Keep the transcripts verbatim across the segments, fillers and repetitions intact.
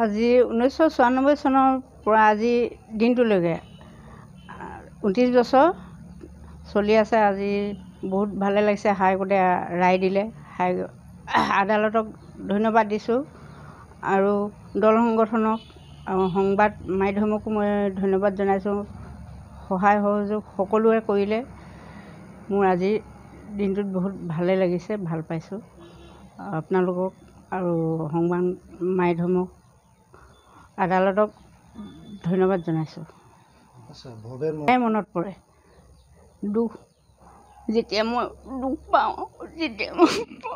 আজি ঊনৈছশ চৌৰান্নব্বৈ চনৰ পৰা আজি দিনটোলৈকে ঊনত্ৰিছ বছৰ চলি আছে। আজি বহুত ভালে লাগিছে। হাইকোৰ্টে ৰায় দিলে। হাই আদালতক ধন্যবাদ দিছোঁ আৰু দল সংগঠনক আৰু সংবাদ মাধ্যমকো মই ধন্যবাদ জনাইছোঁ। সহায় সহযোগ সকলোৱে কৰিলে। মোৰ আজি দিনটোত বহুত ভালে লাগিছে, ভাল পাইছোঁ। আপোনালোকক আৰু সংবাদ মাধ্যমক আদালতক ধন্যবাদ জনাইছোঁ। মনত পৰে দুখ, যেতিয়া মই দুখ পাওঁ, যেতিয়া মই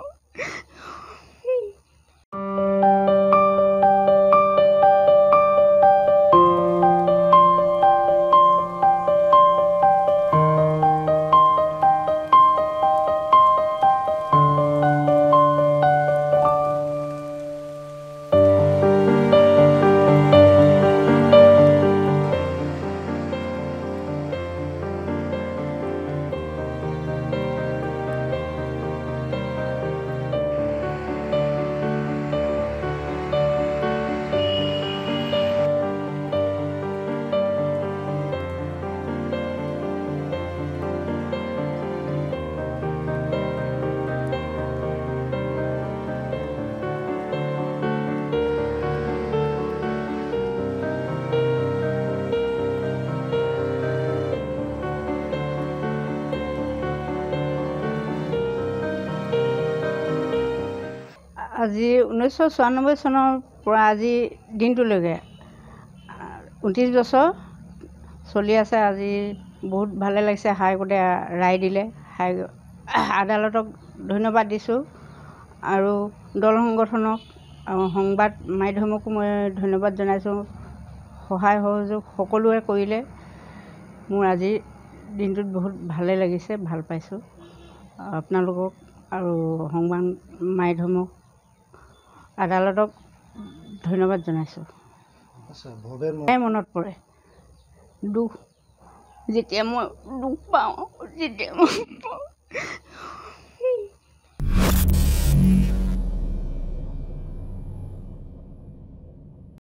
আজি ঊনৈছশ চৌৰান্নব্বৈ চনৰ পৰা আজি দিনটোলৈকে ঊনত্ৰিছ বছৰ চলি আছে। আজি বহুত ভালে লাগিছে। হাইকোৰ্টে ৰায় দিলে। হাই আদালতক ধন্যবাদ দিছোঁ আৰু দল সংগঠনক আৰু সংবাদ মাধ্যমকো মই ধন্যবাদ জনাইছোঁ। সহায় সহযোগ সকলোৱে কৰিলে। মোৰ আজি দিনটোত বহুত ভালে লাগিছে, ভাল পাইছোঁ। আপোনালোকক আৰু সংবাদ মাধ্যমক আদালতক ধন্যবাদ জনাইছোঁ। মনত পৰে দুখ, যেতিয়া মই দুখ পাওঁ, যেতিয়া মই